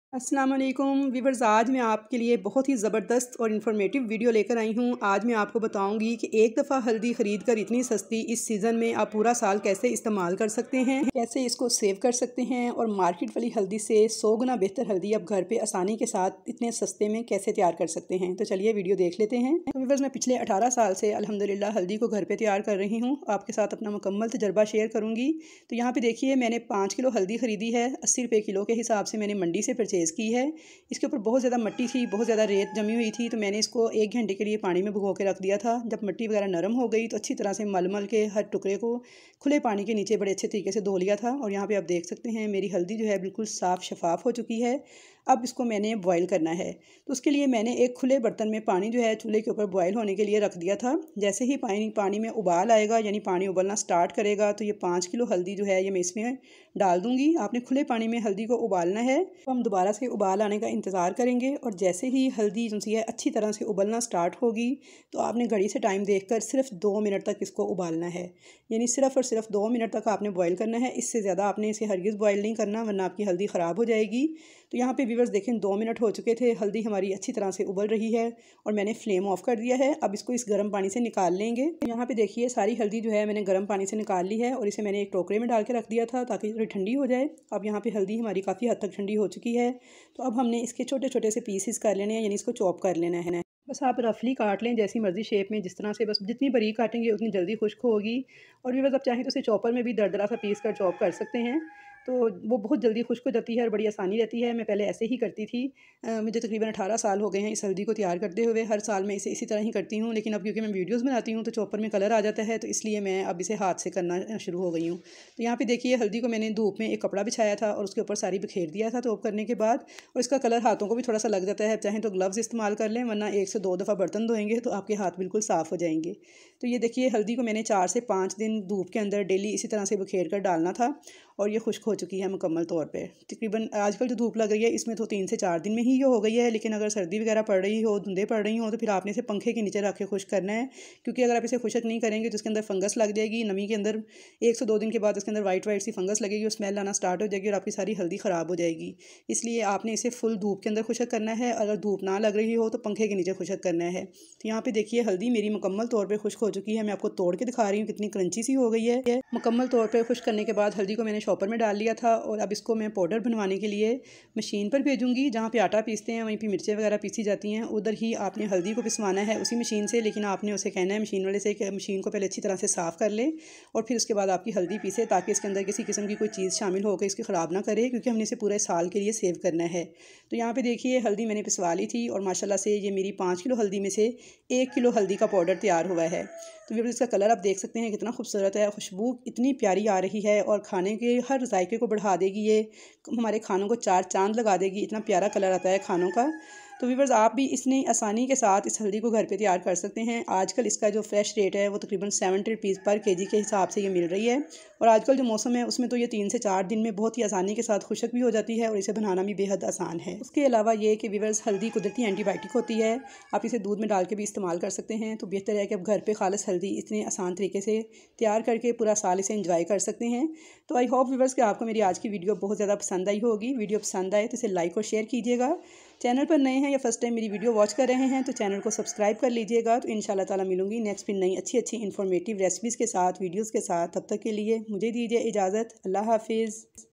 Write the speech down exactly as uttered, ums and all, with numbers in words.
अस्सलाम वालेकुम वीवर्स, आज मैं आपके लिए बहुत ही ज़बरदस्त और इन्फॉर्मेटिव वीडियो लेकर आई हूँ। आज मैं आपको बताऊँगी कि एक दफ़ा हल्दी ख़रीद कर इतनी सस्ती इस सीज़न में आप पूरा साल कैसे इस्तेमाल कर सकते हैं, कैसे इसको सेव कर सकते हैं और मार्केट वाली हल्दी से सौ गुना बेहतर हल्दी आप घर पे आसानी के साथ इतने सस्ते में कैसे तैयार कर सकते हैं। तो चलिए वीडियो देख लेते हैं। तो वीवर्स, मैं पिछले अठारह साल से अल्हम्दुलिल्लाह हल्दी को घर पर तैयार कर रही हूँ। आपके साथ अपना मुकम्मल तजर्बा शेयर करूँगी। तो यहाँ पर देखिए, मैंने पाँच किलो हल्दी ख़रीदी है। अस्सी रुपये किलो के हिसाब से मैंने मंडी से परचेज़ की है। इसके ऊपर बहुत ज़्यादा मिट्टी थी, बहुत ज़्यादा रेत जमी हुई थी, तो मैंने इसको एक घंटे के लिए पानी में भिगो के रख दिया था। जब मिट्टी वगैरह नरम हो गई तो अच्छी तरह से मल मल के हर टुकड़े को खुले पानी के नीचे बड़े अच्छे तरीके से धो लिया था। और यहाँ पे आप देख सकते हैं मेरी हल्दी जो है बिल्कुल साफ़ शफाफ हो चुकी है। अब इसको मैंने बॉयल करना है, तो उसके लिए मैंने एक खुले बर्तन में पानी जो है चूल्हे के ऊपर बॉयल होने के लिए रख दिया था। जैसे ही पानी पानी में उबाल आएगा, यानी पानी उबलना स्टार्ट करेगा, तो ये पाँच किलो हल्दी जो है ये मैं इसमें डाल दूँगी। आपने खुले पानी में हल्दी को उबालना है, तो हम दोबारा से उबाल आने का इंतज़ार करेंगे। और जैसे ही हल्दी जो है अच्छी तरह से उबलना स्टार्ट होगी, तो आपने घड़ी से टाइम देखकर सिर्फ दो मिनट तक इसको उबालना है, यानी सिर्फ और सिर्फ दो मिनट तक आपने बॉयल करना है। इससे ज़्यादा आपने इसे हरगिज़ बॉयल नहीं करना, वरना आपकी हल्दी ख़राब हो जाएगी। तो यहाँ पे व्यूअर्स देखें, दो मिनट हो चुके थे, हल्दी हमारी अच्छी तरह से उबल रही है और मैंने फ्लेम ऑफ कर दिया है। अब इसको इस गर्म पानी से निकाल लेंगे। यहाँ पे देखिए सारी हल्दी जो है मैंने गर्म पानी से निकाल ली है और इसे मैंने एक टोकरे में डाल के रख दिया था ताकि थोड़ी ठंडी हो जाए। अब यहाँ पे हल्दी हमारी काफ़ी हद तक ठंडी हो चुकी है, तो अब हमने इसके छोटे छोटे से पीसेस कर लेने हैं, यानी इसको चॉप कर लेना है। बस आप रफली काट लें, जैसी मर्जी शेप में, जिस तरह से, बस जितनी बारीक काटेंगे उतनी जल्दी खुश्क होगी। और भी बस आप चाहें तो इसे चॉपर में भी दरदरा सा पीस कर चॉप कर सकते हैं, तो वो बहुत जल्दी खुश्क हो जाती है और बड़ी आसानी रहती है। मैं पहले ऐसे ही करती थी। अ, मुझे तकरीबन अठारह साल हो गए हैं इस हल्दी को तैयार करते हुए। हर साल मैं इसे इसी तरह ही करती हूँ, लेकिन अब क्योंकि मैं वीडियोस बनाती हूँ तो चॉपर में कलर आ जाता है, तो इसलिए मैं अब इसे हाथ से करना शुरू हो गई हूँ। तो यहाँ पे देखिए हल्दी को मैंने धूप में एक कपड़ा बिछाया था और उसके ऊपर सारी बिखेर दिया था चॉप करने के बाद। और इसका कलर हाथों को भी थोड़ा सा लग जाता है। चाहें तो ग्लव्स इस्तेमाल कर लें, वरना एक से दो दफ़ा बर्तन धोएंगे तो आपके हाथ बिल्कुल साफ़ हो जाएंगे। तो ये देखिए हल्दी को मैंने चार से पाँच दिन धूप के अंदर डेली इसी तरह से बिखेर कर डालना था और ये खुश्क हो चुकी है मुकम्मल तौर पे। तकरीबन आजकल जो धूप लग रही है इसमें तो तीन से चार दिन में ही ये हो गई है, लेकिन अगर सर्दी वगैरह पड़ रही हो, धुंधे पड़ रही हो, तो फिर आपने इसे पंखे के नीचे रख के खुश्क करना है। क्योंकि अगर आप इसे खुश्क नहीं करेंगे तो इसके अंदर फंगस लग जाएगी। नमी के अंदर एक से दो दिन के बाद इसके अंदर वाइट वाइट सी फंगस लगेगी और स्मेल आना स्टार्ट हो जाएगी और आपकी सारी हल्दी ख़राब हो जाएगी। इसलिए आपने इसे फुल धूप के अंदर खुश्क करना है। अगर धूप ना लग रही हो तो पंखे के नीचे खुश्क करना है। तो यहाँ पे देखिए हल्दी मेरी मुकम्मल तौर पर खुश्क हो चुकी है। मैं आपको तोड़ के दिखा रही हूँ कितनी क्रंची सी हो गई है। मुकम्मल तौर पर खुश्क करने के बाद हल्दी को मैंने शॉपर में डाल लिया था और अब इसको मैं पाउडर बनवाने के लिए मशीन पर भेजूंगी। जहाँ पे आटा पीसते हैं वहीं पे मिर्चें वगैरह पीसी जाती हैं, उधर ही आपने हल्दी को पिसवाना है उसी मशीन से। लेकिन आपने उसे कहना है मशीन वाले से कि मशीन को पहले अच्छी तरह से साफ़ कर ले और फिर उसके बाद आपकी हल्दी पीसे, ताकि इसके अंदर किसी किस्म की कोई चीज़ शामिल होकर इसकी ख़राब ना करे, क्योंकि हमने इसे पूरे साल के लिए सेव करना है। तो यहाँ पर देखिए हल्दी मैंने पिसवा ली थी और माशाल्लाह से ये मेरी पाँच किलो हल्दी में से एक किलो हल्दी का पाउडर तैयार हुआ है। तो फिर इसका कलर आप देख सकते हैं कितना खूबसूरत है, खुशबू इतनी प्यारी आ रही है और खाने के हर जायके को बढ़ा देगी। ये हमारे खानों को चार चांद लगा देगी, इतना प्यारा कलर आता है खानों का। तो व्यूअर्स, आप भी इतनी आसानी के साथ इस हल्दी को घर पे तैयार कर सकते हैं। आजकल इसका जो फ्रेश रेट है वो तकरीबन सेवेंटी रुपीज़ पर केजी के हिसाब से ये मिल रही है। और आजकल जो मौसम है उसमें तो ये तीन से चार दिन में बहुत ही आसानी के साथ खुश्क भी हो जाती है और इसे बनाना भी बेहद आसान है। उसके अलावा ये कि व्यूअर्स, हल्दी कुदरती एंटीबायोटिक होती है। आप इसे दूध में डाल के भी इस्तेमाल कर सकते हैं। तो बेहतर है कि आप घर पर खालिस हल्दी इतने आसान तरीके से तैयार करके पूरा साल इसे इंजॉय कर सकते हैं। तो आई होप व्यूअर्स कि आपको मेरी आज की वीडियो बहुत ज़्यादा पसंद आई होगी। वीडियो पसंद आए तो इसे लाइक और शेयर कीजिएगा। चैनल पर नए हैं या फर्स्ट टाइम मेरी वीडियो वॉच कर रहे हैं तो चैनल को सब्सक्राइब कर लीजिएगा। तो इंशाल्लाह ताला मिलूंगी नेक्स्ट फिर नई अच्छी अच्छी इन्फॉर्मेटिव रेसिपीज़ के साथ, वीडियोज़ के साथ। तब तक के लिए मुझे दीजिए इजाज़त। अल्लाह हाफिज़।